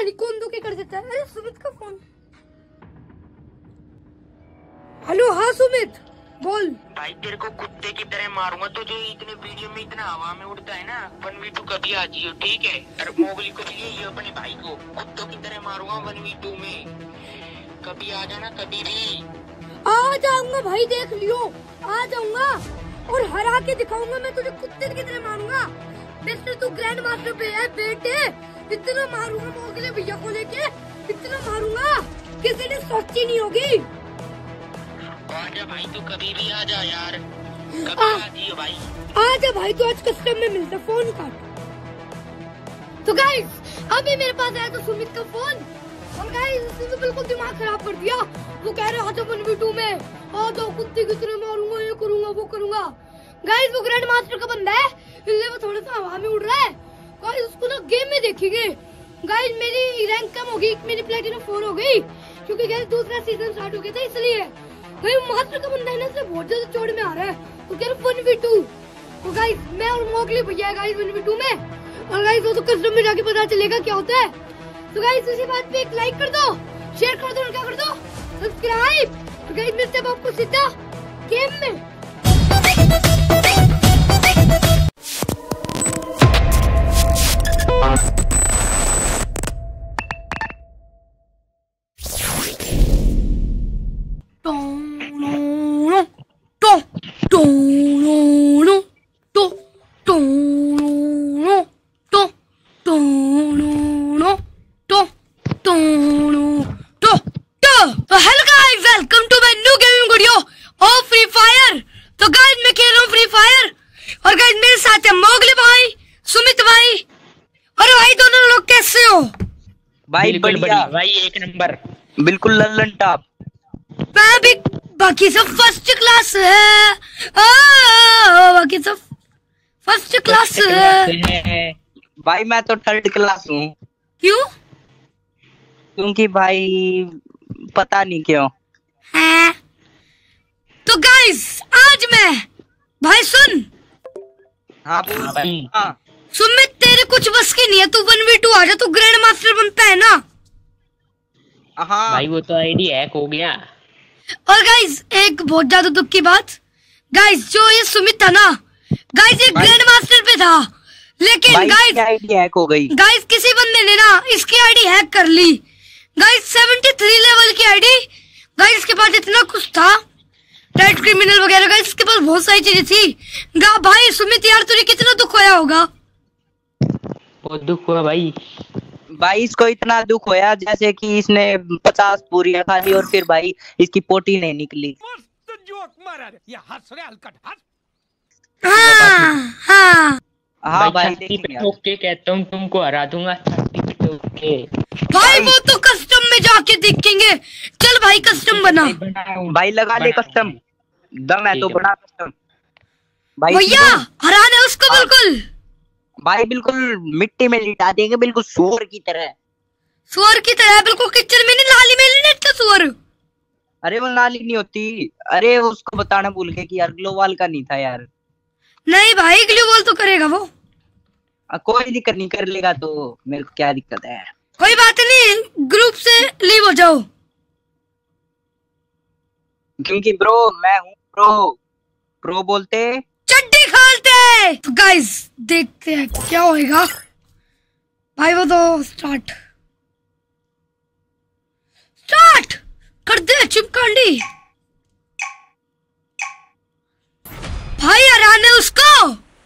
नहीं कौन धोखे कर देता है। अरे सुमित का फोन। हेलो, हाँ सुमित बोल। भाई तेरे को कुत्ते की तरह मारूंगा तो जो इतने वीडियो में इतना हवा में उड़ता है ना 1v2 कभी आ जियो, ठीक है? और मोगली को भी ये अपने भाई को कुत्तों की तरह मारूंगा 1v2 में। कभी आ जाना, कभी भी आ जाऊंगा भाई, देख लियो आ जाऊंगा और हरा के दिखाऊंगा मैं तुझे, कुत्ते की तरह मारूंगा। मिस्टर तू ग्रैंड मास्टर पे है बेटे, इतना मारूंगा मोगले भैया को लेके, इतना मारूंगा किसी ने सोची नहीं होगी। आजा भाई, तू कभी भी आ जा यार, कभी आ जियो भाई। आजा भाई, तो आज कस्टम में मिलता, फोन काट। तो गाइस अभी मेरे पास आया तो सुमित का फोन, और गाइस इसने तो बिल्कुल दिमाग खराब कर दिया। वो कह रहे हैं 1v2 में आ जाओ, कुत्ते की तरह मारूंगा, ये करूंगा वो करूंगा। गाइस वो ग्रैंड मास्टर का बंदा है, इसलिए वो थोड़ा सा हवा में उड़ रहा है। गाइस उसको ना गेम में देखेंगे। गाइस मेरी रैंक कम हो गई, मेरी प्लेटिनम 4 हो गई, क्योंकि गाइस दूसरा सीजन स्टार्ट हो गया था इसलिए। भाई मास्टर का बंदा है ना, इसलिए बहुत ज्यादा चौड़ में आ रहा है। तो कह रहे 1v2। तो गाइस मैं और मोगली भैया है गाइस 1v2 में, और गाइस वो तो कस्टम में जाके पता चलेगा क्या होता है। तो गाइस इसी बात पे एक लाइक कर दो, शेयर कर दो और क्या कर दो, सब्सक्राइब। तो गाइस मिलते हैं आपको सीधा गेम में। Hello guys, welcome to my new gaming video of free fire. तो गाइस मैं खेल रहा हूँ फ्री फायर, और गाइस मेरे साथ है मोगली भाई, सुमित भाई। और भाई दोनों लोग कैसे हो? भाई बढ़िया भाई, एक नंबर, बिल्कुल लल्लन टॉप। मैं भी, बाकी सब फर्स्ट क्लास है, बाकी सब फर्स्ट क्लास है। भाई मैं तो थर्ड क्लास हूँ। क्यों? क्योंकि भाई पता नहीं क्यों है। तो गाइस आज मैं, भाई सुन, हाँ भाई, हाँ सुमित तेरे कुछ बस की नहीं है, तू 1v2 आ जा, तू ग्रैंड मास्टर बनता है ना। हाँ भाई, वो तो आईडी हैक हो गया। और गाइस एक बहुत ज्यादा दुख की बात, गाइस जो ये सुमित था ना, गाइस ये ग्रैंड मास्टर पे था, लेकिन गाइस आईडी हैक हो गई। गाइस किसी बंदे ने ना इसकी आईडी हैक कर ली। गाइस 73 लेवल की आईडी, गाइस इसके पास इतना कुछ था, राइट क्रिमिनल वगैरह, गाइस इसके पास बहुत सारी चीजें थी। भाई सुमित यार तुझे कितना दुख होया होगा? बहुत दुख हुआ भाई। भाई इसको इतना दुख होया जैसे कि इसने 50 पूरियां खा ली और फिर भाई इसकी पोटी नहीं निकली। हाँ हाँ हाँ भाई, ठोक के कहता हूँ तुमको हरा दूंगा, भाई वो तो कस्टम में जाके देखेंगे। चल भाई कस्टम बना भाई, लगा ले कस्टम, दम है तो बना कस्टम भाई। भैया हराना है उसको बिल्कुल भाई, बिल्कुल मिट्टी में लिटा देंगे, बिल्कुल सुअर की तरह। सुअर की तरह बिल्कुल, किचन में नहीं, नाली में नहीं लेटता सुअर। अरे वो नाली नहीं होती, अरे उसको बताना भूल गए कि यार ग्लोवाल का नहीं था यार। नहीं भाई ग्लोवाल तो करेगा वो। कोई दिक्कत नहीं, कर लेगा तो मेरे को क्या दिक्कत है। कोई बात नहीं, ग्रुप से लीव हो जाओ। क्योंकि ब्रो मैं हूँ प्रो बोलते चड्डी खोलते। तो गाइस देखते हैं क्या होएगा। भाई वो तो स्टार्ट कर दे चिपकांडी। भाई हराने उसको।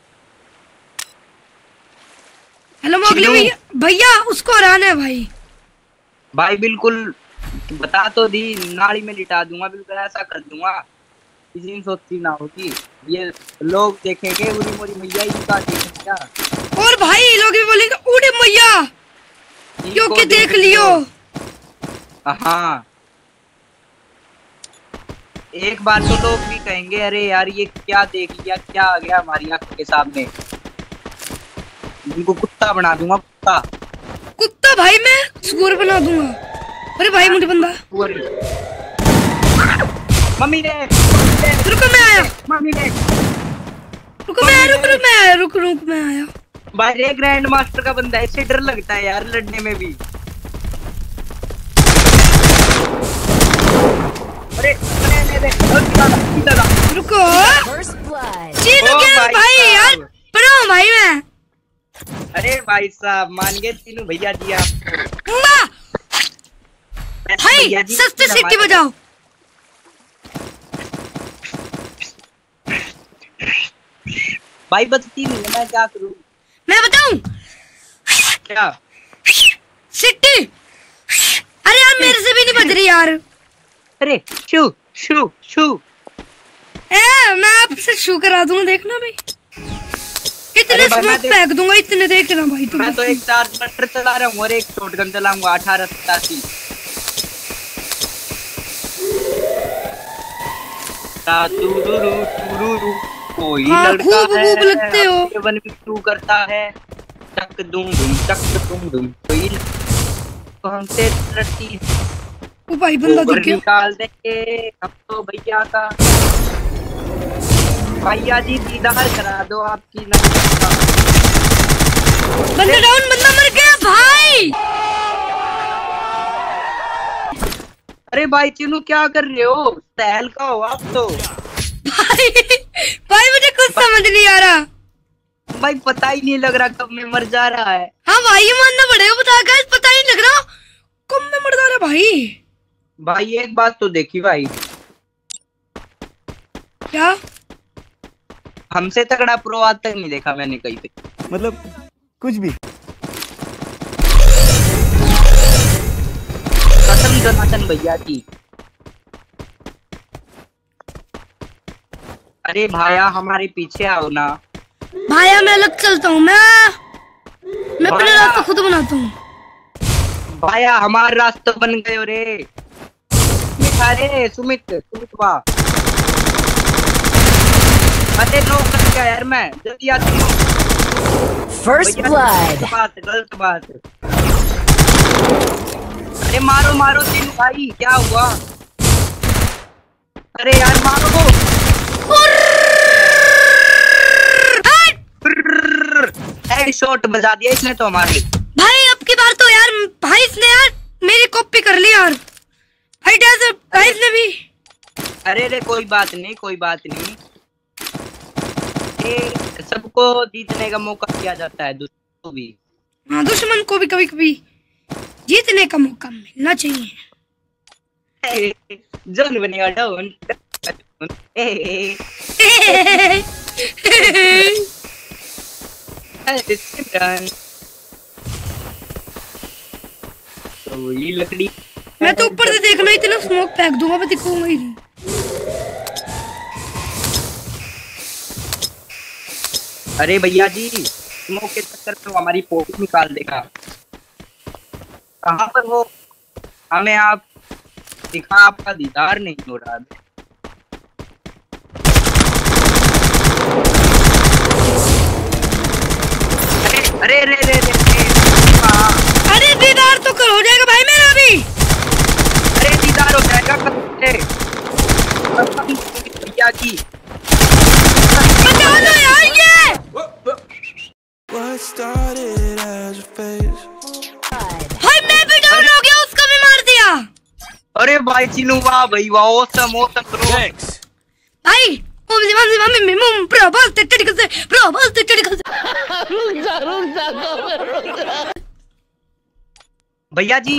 हेलो मोगली भैया उसको हराना है भाई। भाई बिल्कुल बता तो दी, नाली में लिटा दूंगा, बिल्कुल ऐसा कर दूंगा, किसी सोचती ना होगी। ये लोग देखेंगे उड़ी मोरी मैया इनका देखेंगे, और भाई लोग भी बोलेंगे उड़ी मैया क्योंकि देख लियो। हाँ एक बार तो लोग भी कहेंगे अरे यार ये क्या देख लिया, क्या आ गया हमारी आंखों के सामने। उनको कुत्ता बना दूंगा, कुत्ता भाई मैं सुअर बना दूंगा। अरे भाई मुझे बंदा मम्मी ने रुको मैं आया, मम्मी ने रुक मैं आया। भाई ग्रैंड मास्टर का बंदा है, इससे डर लगता है यार लड़ने में भी। रुको चीनू के भाई यार प्रो भाई मैं। अरे भाई साहब मान गए चीनू भैया जी आप। भाई सस्ते सिटी बजाओ। भाई बचती नहीं है, मैं क्या करूं? मैं बताऊं क्या सिटी? अरे यार मेरे से भी नहीं बज रही यार। अरे शू शू शू मैं आपसे शू करा दूंगा, देखना भाई इतने स्मोक फेंक दूंगा, इतने देखना भाई तुम। मैं तो एक चार्ज बटर चला रहा हूँ और एक शॉटगन चलाऊंगा 1887। कोई लड़का है लगते हो 1v2 करता है, चक दुम दुम चक दुम दुम, कोई तो हमसे लड़ती है। ओ भाई बंदा दिख गया, निकाल देंगे हम तो भैया का। भैया जी दीदार करा दो आपकी। बंदा डाउन, बंदा मर गया भाई। अरे भाई चीनू क्या कर रहे हो? सहल का हो आप तो। भाई भाई मुझे कुछ समझ नहीं आ रहा भाई, पता ही नहीं लग रहा कब में मर जा रहा है। हाँ भाई ये मानना पड़ेगा, पता ही नहीं लग रहा कब में मर जा रहा भाई। भाई एक बात तो देखी भाई, क्या हमसे तगड़ा प्रो आज तक नहीं देखा मैंने कहीं पे, मतलब कुछ भी। कसम जनातन भैया की। अरे भाया हमारे पीछे आओ ना। भाया मैं अलग चलता हूँ, मैं अपना रास्ता खुद बनाता हूँ। भाया हमारा रास्ता बन गए रे। अरे सुमित वाह, अरे नो कर गया यार मैं, जल्दी आती हूँ। First blood. गलत बात। अरे मारो मारो तीनों भाई, क्या हुआ? अरे यार मारो। शॉट बजा दिया इसने तो हमारे भाई। अब की बार तो यार भाई इसने यार मेरी कॉपी कर ली यार भाई, भाई इसने भी। अरे रे कोई बात नहीं, कोई बात नहीं, सबको जीतने का मौका दिया जाता है, दुश्मन को भी। हाँ दुश्मन को भी कभी कभी जीतने का मौका मिलना चाहिए। जन बनेगा डाउन। तो ये लकड़ी मैं तो ऊपर से देखना, इतना स्मोक फेंक दूंगा मैं, दिखूंगा ही नहीं। अरे भैया जी स्मोक के चक्कर में तो हमारी फोटो निकाल देगा। कहाँ पर हो? हमें आप दिखा, आपका दीदार नहीं हो रहा। अरे रे रे रे अरे दीदार तो कर हो जाएगा भाई मेरा भी। अरे दीदार हो जाएगा भैया की। बचा लो यार ये। भाई मैं भी डाउन हो गया, उसको भी मार दिया। अरे भाई चीनू वाह भाई वाह, औसम औसम भाई भैया जी।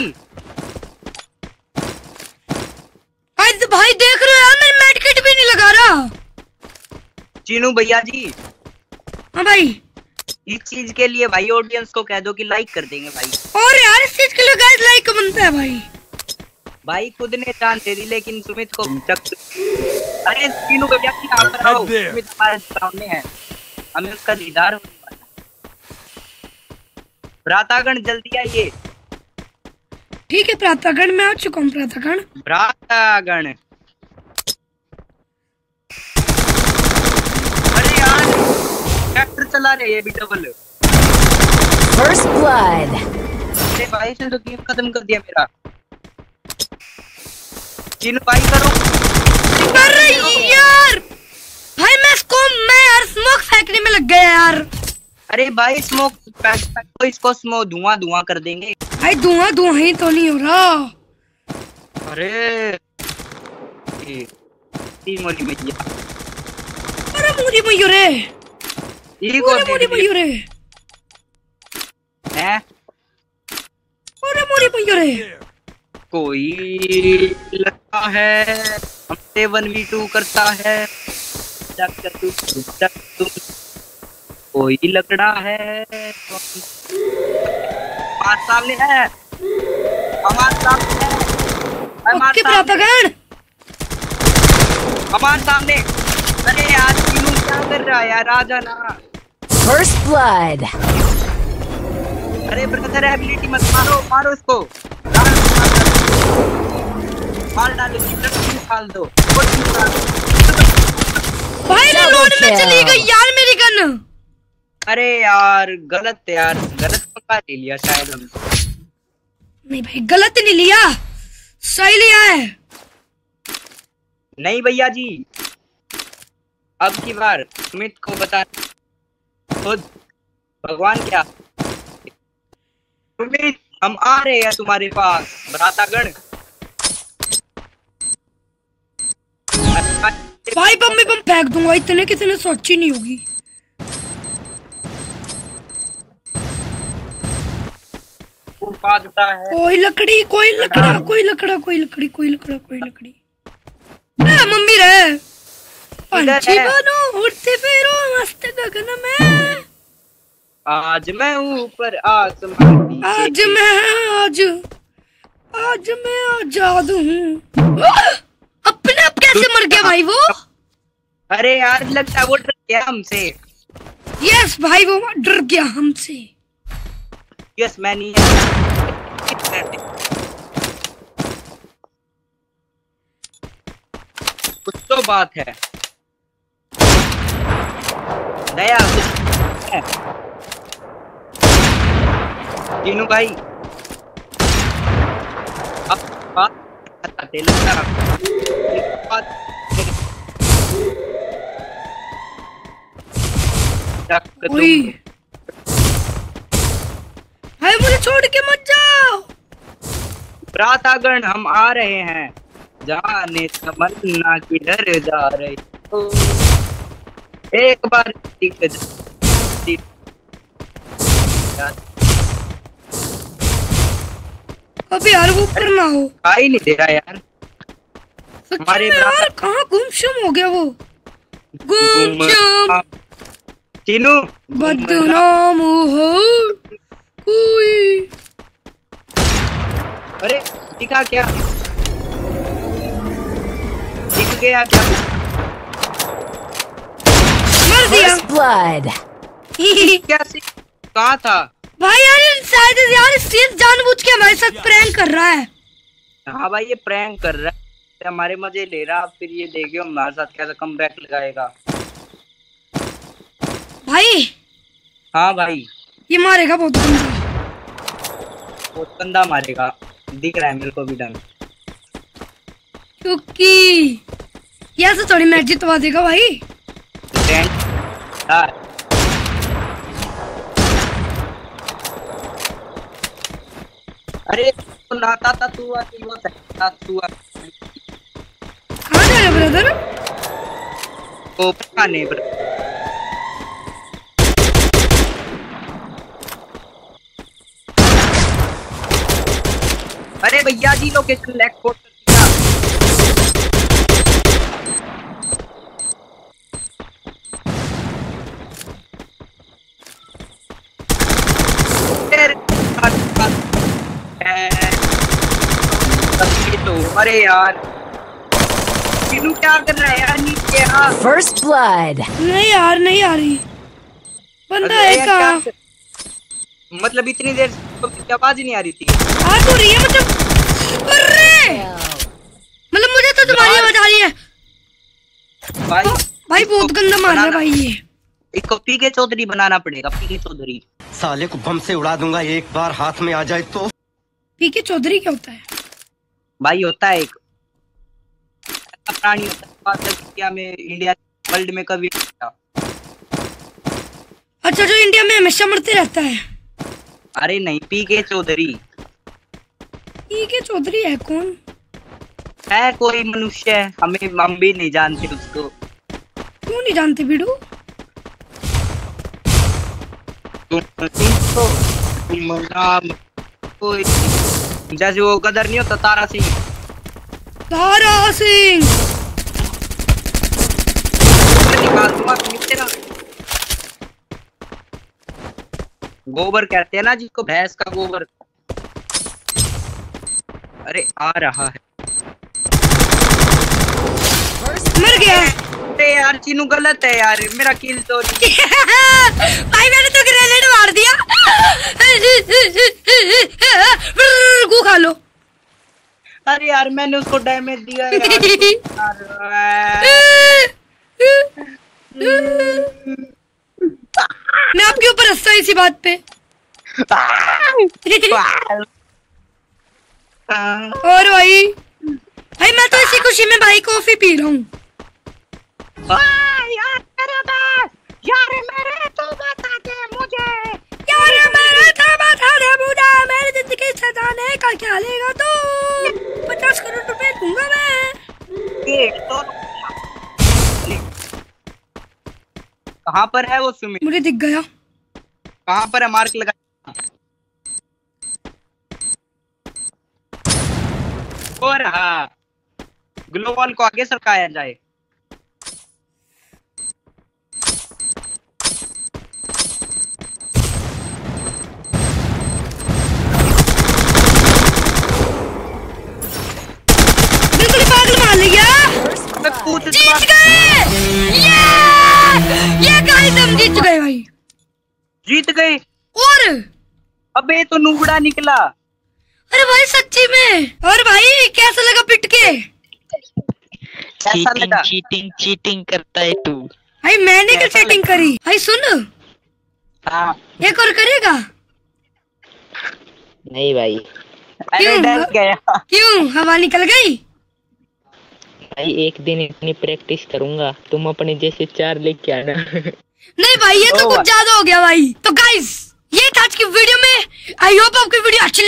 भाई देख रहे हो यार, मैं मेडकिट भी नहीं लगा रहा। चीनू भैया जी। हाँ भाई इस चीज के लिए भाई ऑडियंस को कह दो कि लाइक कर देंगे भाई। और यार इस चीज के लिए गाइस लाइक बनता है भाई। भाई खुद ने जान दे दी लेकिन सुमित को अरे तीनों भैया की यहाँ पर आओ, सुमित हमारे सामने है, हमें उसका दीदार होने वाला। भ्रातागण जल्दी आइए। ठीक है भ्रातागण, मैं आ चुका हूँ भ्रातागण। भ्रातागण अरे यार ट्रैक्टर चला रहे ये भी डबल। First blood. अरे भाई इसने तो गेम खत्म कर दिया मेरा। तीनों भाई करो। अरे यार भाई मैं यार स्मोक फेंकने में लग गया यार। अरे भाई स्मोक तो इसको स्मोक धुआं कर देंगे भाई, धुआं ही तो नहीं हो रहा। अरे मोरी मैया। अरे मोरी मयूरे, ये कौन मोरी मयूरे, हैं? अरे मोरी मयूरे। कोई लगता है हमसे 1v2 करता है। कोई लकड़ा है, हमारे सामने है, हमारे सामने है, हमारे भ्रातागण, हमारे सामने। अरे यार तीनों क्या कर रहा है यार, आ जाना। First blood. अरे ब्रदर एबिलिटी मत मारो, मारो इसको, मार डालो, निकाल दो। भाई लोड में चली गई यार मेरी गन। अरे यार गलत पकड़ लिया शायद हम। नहीं भाई गलत नहीं लिया, सही लिया है। नहीं भैया जी, अब की बार सुमित को बता खुद भगवान क्या। सुमित हम आ रहे हैं तुम्हारे पास, भ्रातागण। भाई बम में बम फेंक दूंगा, इतने कितने सोची नहीं होगी। कोई लकड़ी, कोई लकड़ा, कोई लकड़ा, कोई लकड़ी, कोई लकड़ा, कोई लकड़ी। मम्मी रे, पंछी बनो उड़ते फिरो मस्त गगन में। आज मैं ऊपर आसमान, आज मैं आजाद हूँ। अपने आप कैसे मर गया भाई वो? अरे यार लगता है वो डर गया हमसे। यस भाई वो डर गया हमसे। यस मैं नहीं कुछ तो बात है दया, कुछ है। तीनों भाई अब बात भाई मुझे छोड़ के मत जाओ। भ्रातागण हम आ रहे हैं, जाने तमन्ना किधर जा रही हो, एक बार अबे यार वो ऊपर ना हो, आ ही नहीं दे रहा यार। हमारे यार कहाँ गुमशुम हो गया वो, गुमशुम तीनू बदनाम हो कोई। अरे दिखा क्या, दिख गया क्या? मर दिया। First blood. क्या कहाँ था भाई यार शायद यार स्टीव जानबूझ के हमारे साथ प्रैंक कर रहा है। हाँ भाई ये प्रैंक कर रहा है, हमारे मजे ले रहा, फिर ये देखियो हमारे साथ कैसा कमबैक लगाएगा। भाई हाँ भाई ये मारेगा बहुत गंदा, बहुत गंदा मारेगा, दिख रहा है मेरे को भी डर, क्योंकि ये ऐसे थोड़ी मैच जितवा देगा भाई। अरे तू नाता था, तू कहाँ जा रहे ब्रदर? ओ पता नहीं अरे भैया जी लोकेशन लैग कोड कर दिया। तो अरे यार तीनू क्या कर रहा है यार नीचे? हाँ First blood. नहीं यार नहीं आ रही, बंदा है का मतलब इतनी देर से आवाज ही नहीं आ रही थी। आ तो रही है मतलब, अरे मतलब मुझे तो तुम्हारी आवाज आ रही है भाई। भाई बहुत गंदा मार रहा है भाई ये। इसको पीके चौधरी बनाना पड़ेगा, पीके चौधरी। साले को बम से उड़ा दूंगा एक बार हाथ में आ जाए तो। पीके चौधरी क्या होता है भाई? होता है एक प्राणी होता है इंडिया में, इंडिया वर्ल्ड में कभी। अच्छा जो इंडिया में हमेशा मरते रहता है? अरे नहीं, पीके चौधरी। पीके चौधरी है कौन? है कोई मनुष्य, हम भी नहीं जानते उसको। क्यों नहीं जानते बिडू? जैसे वो कदर नहीं होता तारा सिंह। तारा सिंह निकाल दूंगा तेरा। गोबर कहते हैं ना जिसको, भैंस का गोबर। अरे आ रहा है, मर गया। अरे यार चीनू गलत है यार, मेरा किल तो भाई मैंने तो ग्रेनेड मार दिया। गू खा लो। अरे यार मैंने उसको डैमेज दिया यार। मैं आपके ऊपर हंसता हूँ इसी बात पे। और भाई मैं तो इसी खुशी में भाई कॉफी पी रहा हूँ। मेरी जिंदगी सजाने का क्या लेगा तू? 50 करोड़ रुपए दूंगा मैं। कहाँ पर है वो सुमित? मुझे दिख गया। कहाँ पर है? मार्क लगा। हो रहा, ग्लोबल को आगे सरकाया जाए। बिल्कुल पागल मान लिया। जीत गए। ये गाइस हम जीत गए भाई। जीत गए। और अबे तो नूबड़ा निकला। अरे भाई सच्ची में। और भाई कैसा लगा पिट के? चीटिंग करता है तू। भाई मैंने क्या चीटिंग करी? भाई सुन, हाँ। एक और करेगा? नहीं भाई। अरे डर गया। क्यों? हवा निकल गई? भाई एक दिन इतनी प्रैक्टिस करूंगा, तुम अपने जैसे 4 लेके आना। नहीं भाई ये तो कुछ ज्यादा हो गया भाई। तो गाइस ये था आज की वीडियो में। आई होप आपकी वीडियो अच्छी